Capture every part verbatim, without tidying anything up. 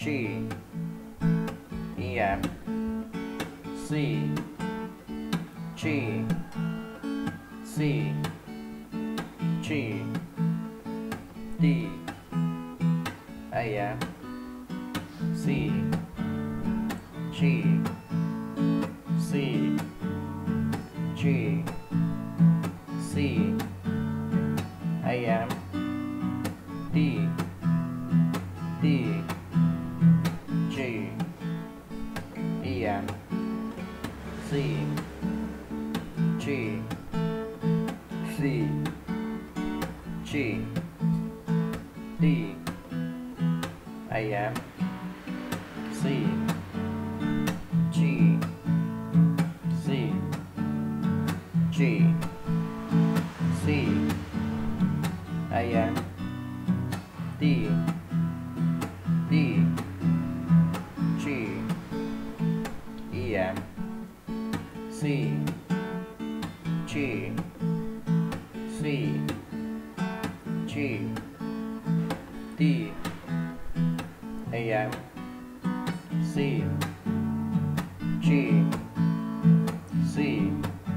G, E, F, C, G, C, G, D, A, F, C, G, C, G, C, A, F, D, D, G, E, F, C, G, C, G, D, A, F, C, G, C, G, C, A, F, D, D, G, E, F, C, G, C, G, D, A, F, C, G, C,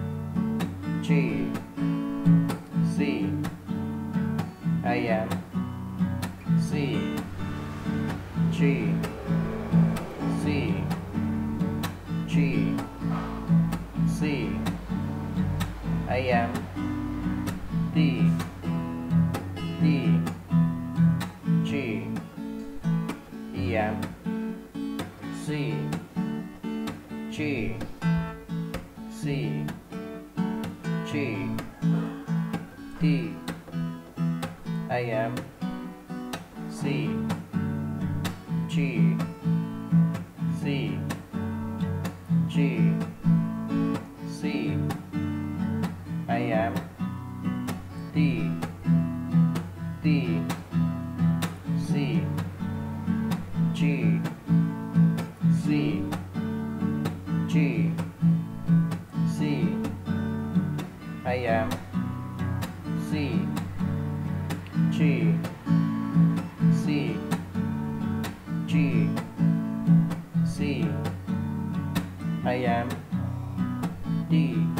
G, C, A, F, C, G, C, G, C, A, F, D, D, G, E, F, C, G, C, G, D, A, F, C, G, C, G, C, A, F, D, D, C, G, C, G, C, A, F, C, G, C, G, C, A, F, D,